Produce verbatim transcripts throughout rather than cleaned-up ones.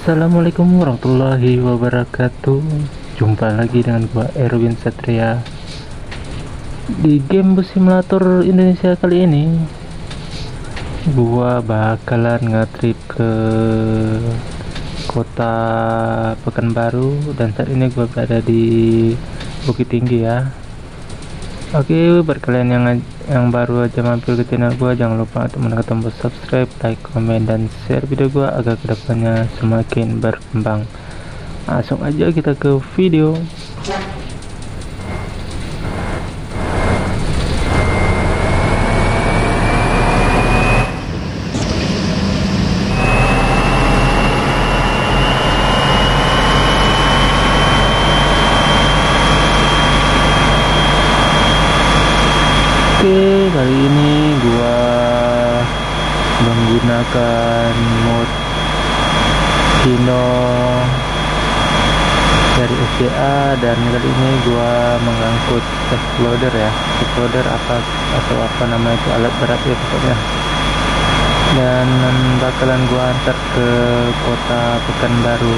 Assalamualaikum warahmatullahi wabarakatuh. Jumpa lagi dengan gua Erwin Satria di game bus simulator Indonesia. Kali ini gua bakalan nge-trip ke kota Pekanbaru, dan saat ini gua berada di Bukit Tinggi ya. Oke, buat kalian yang yang baru aja mampir ke channel gua, jangan lupa untuk menekan tombol subscribe, like, komen, dan share video gua agar kedepannya semakin berkembang. Langsung aja kita ke video. Oke, kali ini gua menggunakan mod Hino dari S D A, dan kali ini gua mengangkut exploder ya. Exploder apa atau apa namanya itu, alat berat ya pokoknya. Dan bakalan gua antar ke kota Pekanbaru.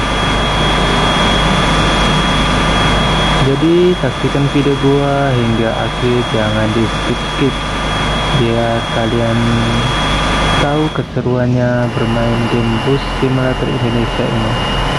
Jadi saksikan video gua hingga akhir, jangan di skip-skip biar kalian tahu keseruannya bermain game bus simulator Indonesia ini.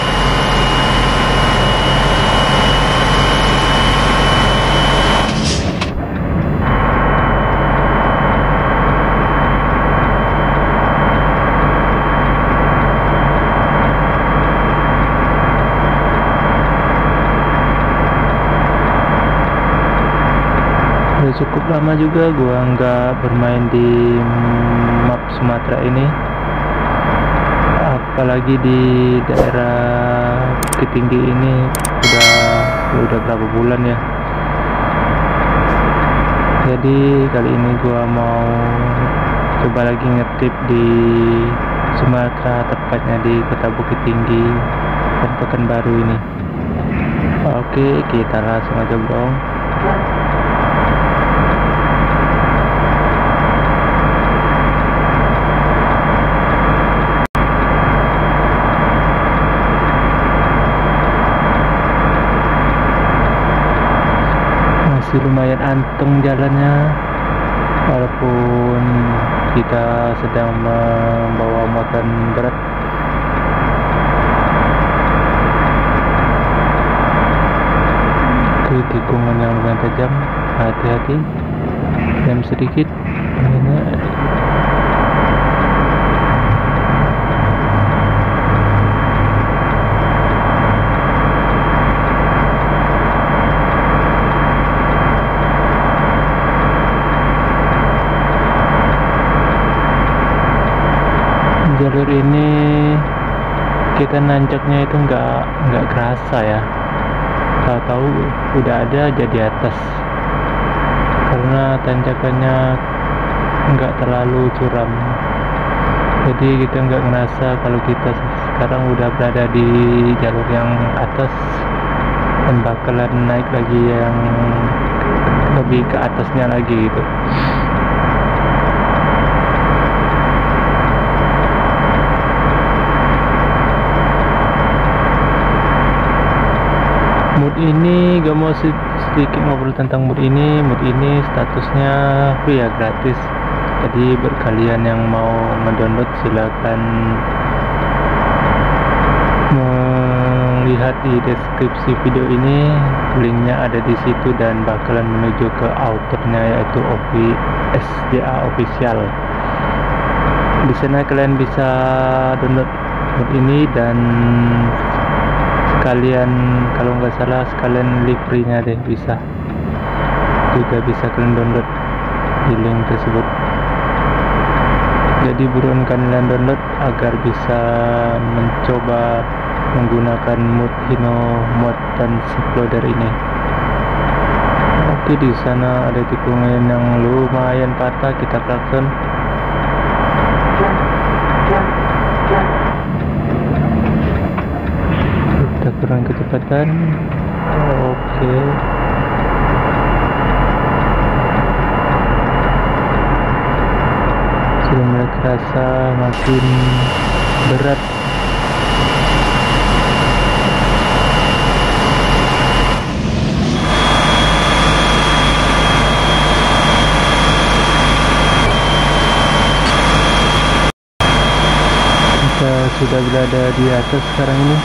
Udah cukup lama juga gua nggak bermain di map Sumatera ini, apalagi di daerah Bukit Tinggi ini. Udah udah berapa bulan ya. Jadi kali ini gua mau coba lagi ngetip di Sumatera, tepatnya di kota Bukit Tinggi dan Pekanbaru ini. Oke, kita langsung aja bro. Lumayan anteng jalannya, walaupun kita sedang membawa muatan berat. Ke tikungan yang lumayan tajam, hati-hati, rem sedikit. Ini jalur ini kita nanjaknya itu nggak nggak kerasa ya, tahu-tahu udah ada aja di atas, karena tanjakannya nggak terlalu curam, jadi kita nggak ngerasa kalau kita sekarang udah berada di jalur yang atas dan bakalan naik lagi yang lebih ke atasnya lagi gitu. Mood ini gak mau sedikit ngobrol tentang mood ini. Mood ini statusnya free ya, gratis. Jadi buat kalian yang mau mendownload silakan melihat di deskripsi video ini, linknya ada di situ dan bakalan menuju ke authornya, yaitu S D A official. Di sana kalian bisa download mood ini, dan kalian kalau nggak salah sekalian liverynya deh bisa juga bisa kalian download di link tersebut. Jadi buruan kalian download agar bisa mencoba menggunakan mod Hino muatan exploder ini. Oke, di sana ada tikungan yang lumayan patah, kita klakson. Kita kurang kecepatan. Oke, sudah mulai terasa makin berat Kita sudah berada di atas sekarang ini.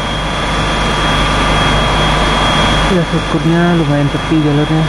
Ya syukurnya lumayan sepi jalurnya.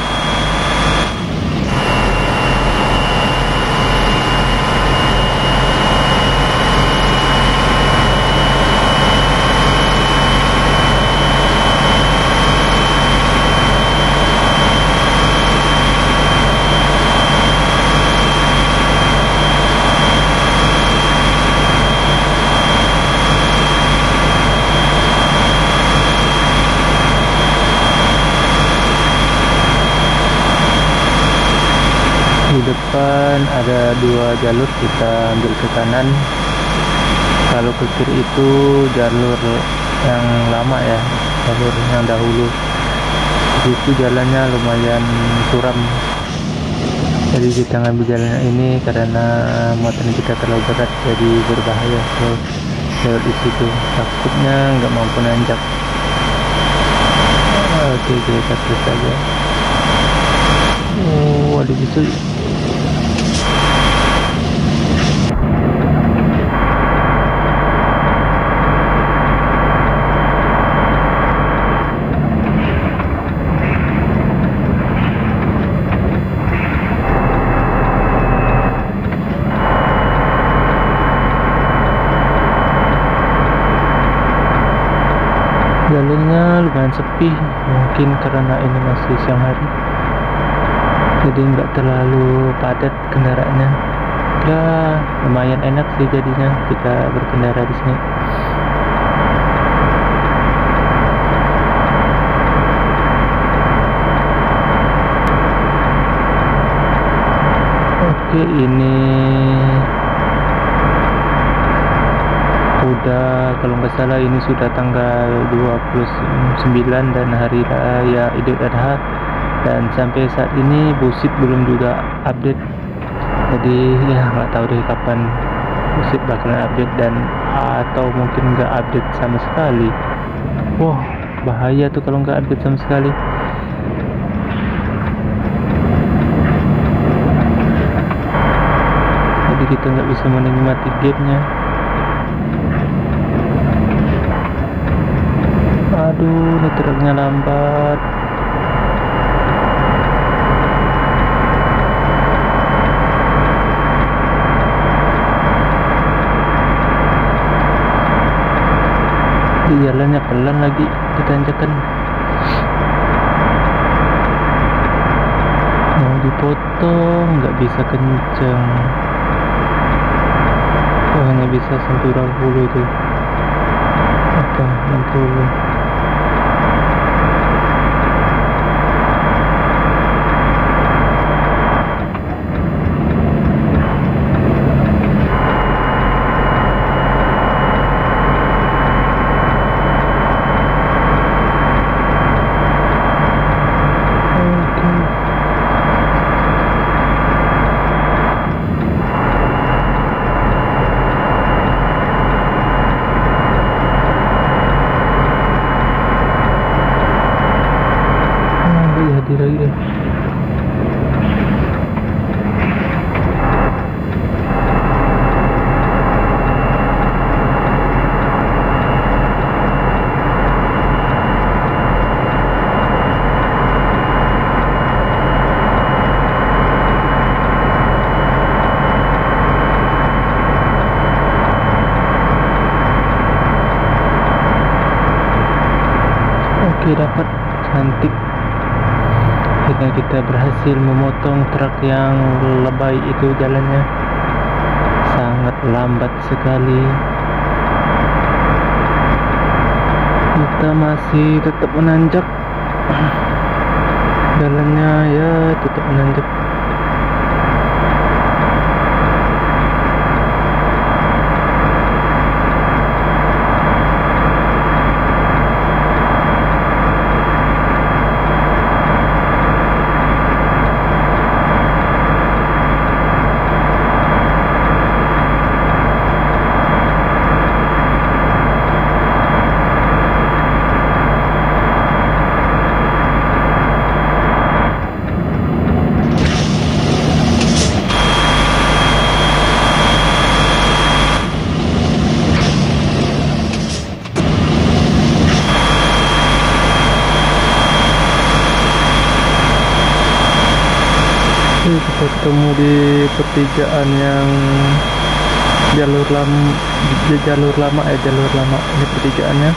Di depan ada dua jalur, kita ambil ke kanan. Kalau ke kiri itu jalur yang lama ya, jalur yang dahulu. Di situ jalannya lumayan curam, jadi kita ngambil jalannya ini karena motor kita terlalu berat, jadi berbahaya kalau lewat di situ, takutnya nggak mampu nanjak. Oke, kita terus saja. Oh, ada bisul. Jalurnya lumayan sepi, mungkin karena ini masih siang hari, jadi nggak terlalu padat kendaraannya. Ya lumayan enak sih jadinya kita berkendara di sini. Oke, ini udah, kalau nggak salah ini sudah tanggal dua puluh sembilan dan hari raya Idul Adha, dan sampai saat ini Busit belum juga update. Jadi ya nggak tahu deh kapan Busit bakalan update, dan atau mungkin nggak update sama sekali. Wah, bahaya tuh kalau nggak update sama sekali. Jadi kita nggak bisa menikmati gamenya. Aduh, ini truknya lambat. Di jalannya pelan lagi, ditanjakan. Mau dipotong, nggak bisa kenceng. Oh, hanya bisa sampai berapa puluh itu. Apa? enam puluh. Jadi lagi deh. Oke, dapat, cantik. Akhirnya kita berhasil memotong truk yang lebay itu, jalannya sangat lambat sekali. Kita masih tetap menanjak, jalannya ya tetap menanjak. Oke, kita ketemu di pertigaan yang jalur lama, jalur lama eh jalur lama ini pertigaannya.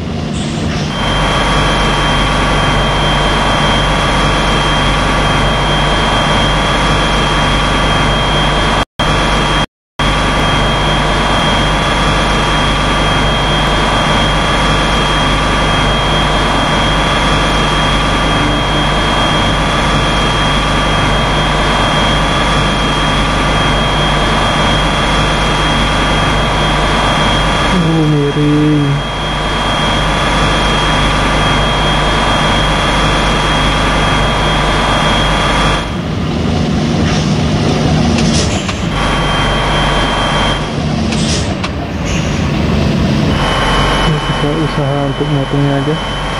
Oh, miring. Ya, kita usaha untuk motongnya aja.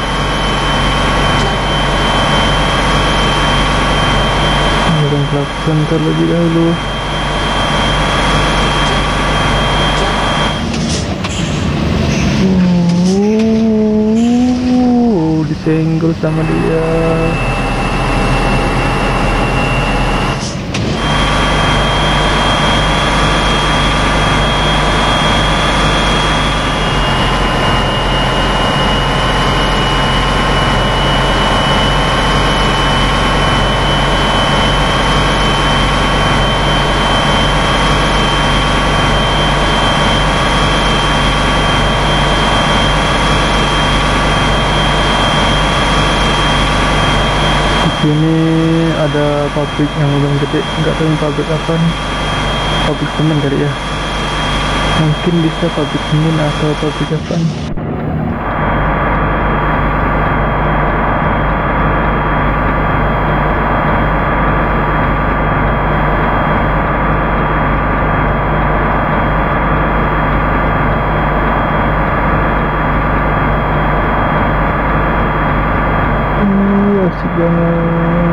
Orang klakson terlebih dahulu. Oh, disenggol sama dia. Sini ada pabrik yang udah gede, nggak tahu ini pabrik apa nih, pabrik semen kali ya, mungkin bisa pabrik semen atau pabrik apa nih. Hmm, asik banget.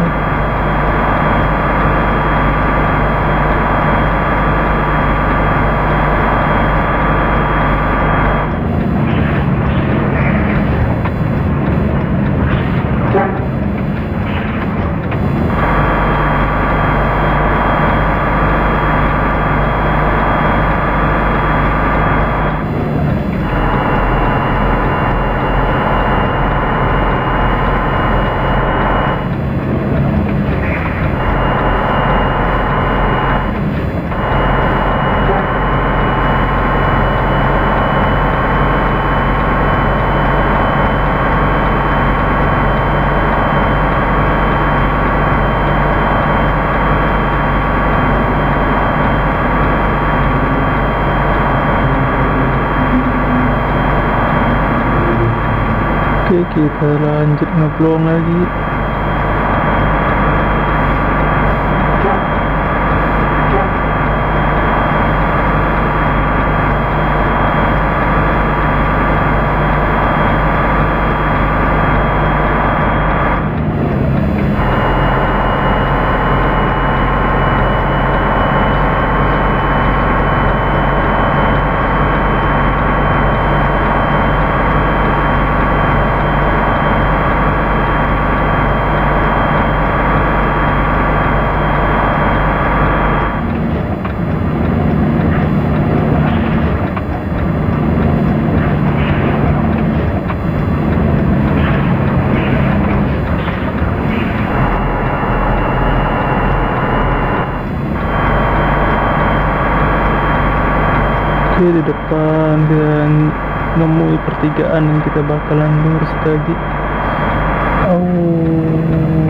Oke, kita lanjut ngeblong lagi. Oke, di depan dan nemui pertigaan yang kita bakalan lurus lagi. Oh,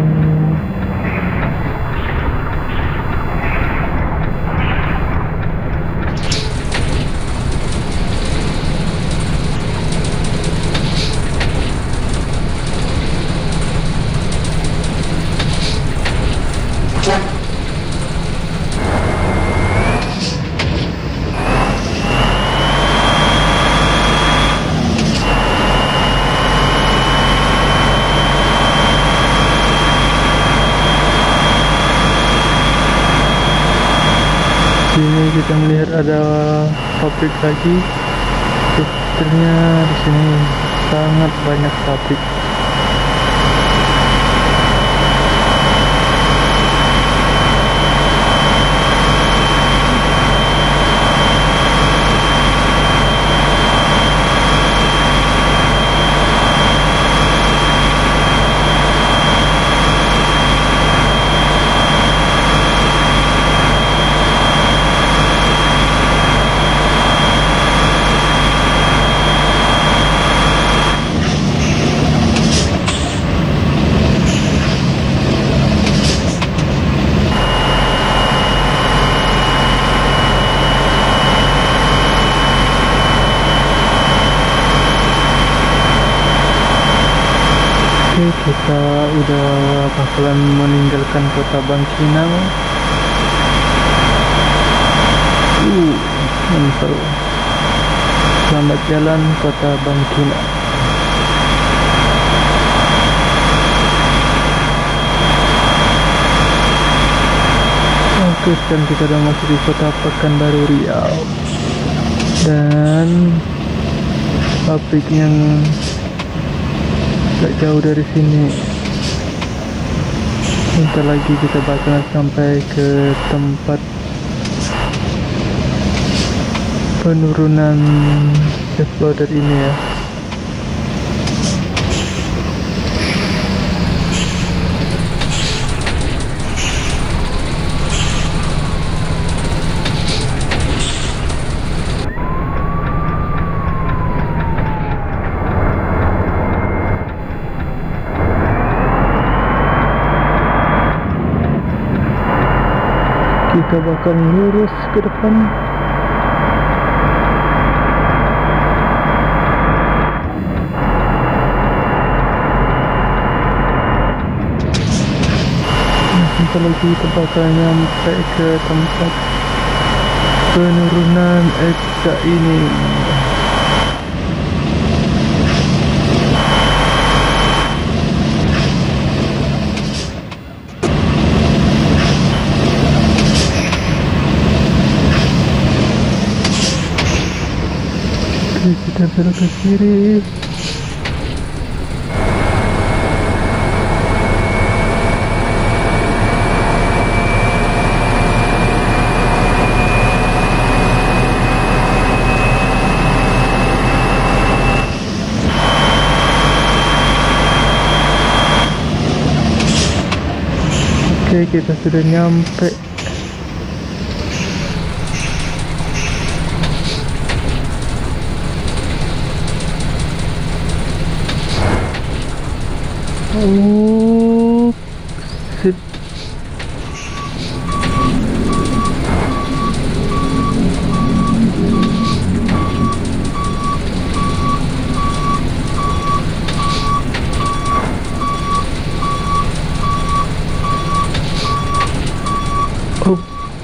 sini kita melihat ada pabrik lagi. Sepertinya di sini sangat banyak pabrik. Oke, kita udah bakalan meninggalkan kota Bangkinang. Uh, mantap. Selamat jalan kota Bangkinang. Oke, sekarang kita udah masuk di kota Pekanbaru Riau. Dan pabrik yang gak jauh dari sini. Bentar lagi kita bakalan sampai ke tempat penurunan exploder ini ya. Kita bakal lurus ke depan. Sebentar lagi kita bakal nyampe ke tempat penurunan exit ini. Oke, kita belok ke kiri. Oke, kita sudah nyampe. Oh, sip. Oh.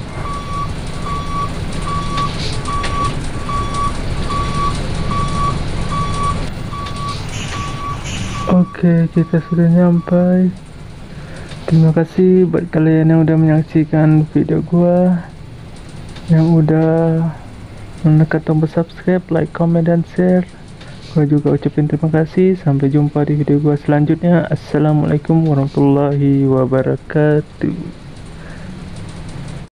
Oke, kita sudah nyampe. Terima kasih buat kalian yang udah menyaksikan video gua, yang udah menekan tombol subscribe, like, comment, dan share. Gua juga ucapin terima kasih. Sampai jumpa di video gua selanjutnya. Assalamualaikum warahmatullahi wabarakatuh.